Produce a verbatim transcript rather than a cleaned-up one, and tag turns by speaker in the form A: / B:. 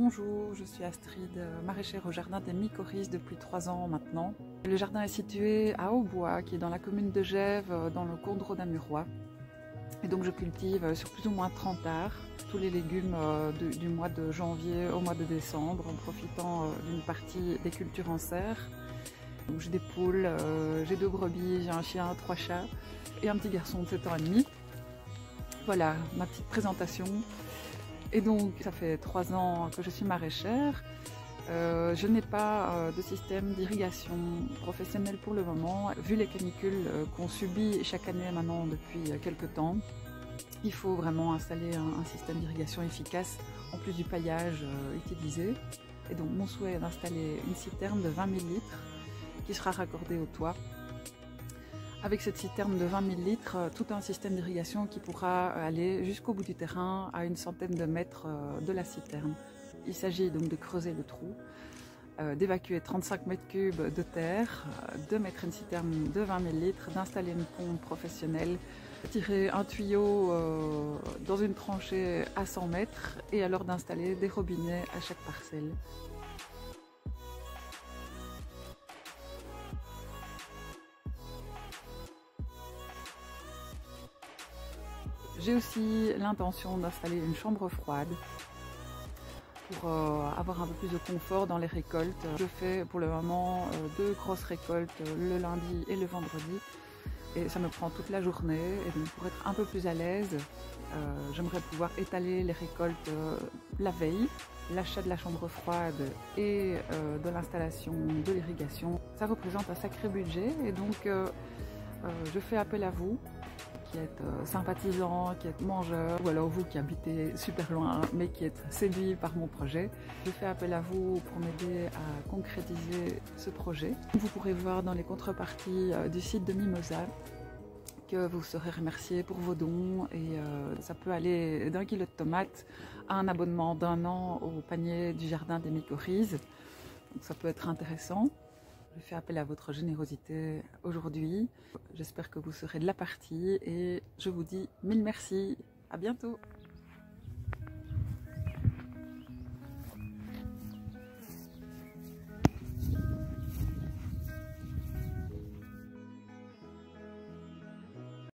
A: Bonjour, je suis Astrid, maraîchère au jardin des Mycorrhizes depuis trois ans maintenant. Le jardin est situé à Aubois, qui est dans la commune de Gèves, dans le cours de Rodamurois. Et donc je cultive sur plus ou moins trente arts tous les légumes de, du mois de janvier au mois de décembre, en profitant d'une partie des cultures en serre. J'ai des poules, euh, j'ai deux brebis, j'ai un chien, trois chats et un petit garçon de sept ans et demi. Voilà ma petite présentation. Et donc ça fait trois ans que je suis maraîchère. Euh, je n'ai pas euh, de système d'irrigation professionnel pour le moment, vu les canicules euh, qu'on subit chaque année maintenant depuis euh, quelques temps. Il faut vraiment installer un, un système d'irrigation efficace en plus du paillage euh, utilisé. Et donc mon souhait est d'installer une citerne de vingt mille litres qui sera raccordée au toit. Avec cette citerne de vingt mille litres, tout un système d'irrigation qui pourra aller jusqu'au bout du terrain, à une centaine de mètres de la citerne. Il s'agit donc de creuser le trou, euh, d'évacuer trente-cinq mètres cubes de terre, de mettre une citerne de vingt mille litres, d'installer une pompe professionnelle, tirer un tuyau euh, dans une tranchée à cent mètres et alors d'installer des robinets à chaque parcelle. J'ai aussi l'intention d'installer une chambre froide pour euh, avoir un peu plus de confort dans les récoltes. Je fais pour le moment euh, deux grosses récoltes le lundi et le vendredi et ça me prend toute la journée. Et donc pour être un peu plus à l'aise, euh, j'aimerais pouvoir étaler les récoltes euh, la veille, l'achat de la chambre froide et euh, de l'installation de l'irrigation. Ça représente un sacré budget et donc euh, euh, je fais appel à vous qui êtes euh, sympathisant, qui êtes mangeur, ou alors vous qui habitez super loin mais qui êtes séduit par mon projet. Je fais appel à vous pour m'aider à concrétiser ce projet. Vous pourrez voir dans les contreparties euh, du site de Mimosa que vous serez remercié pour vos dons et euh, ça peut aller d'un kilo de tomates à un abonnement d'un an au panier du jardin des Mycorrhizes. Donc ça peut être intéressant. Je fais appel à votre générosité aujourd'hui. J'espère que vous serez de la partie et je vous dis mille merci. À bientôt.